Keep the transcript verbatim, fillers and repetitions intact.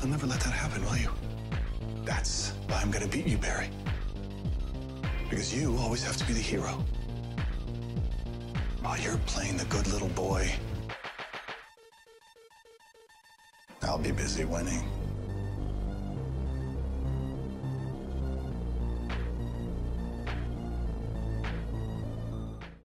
You'll never let that happen, will you? That's why I'm gonna beat you, Barry. Because you always have to be the hero. While you're playing the good little boy, I'll be busy winning.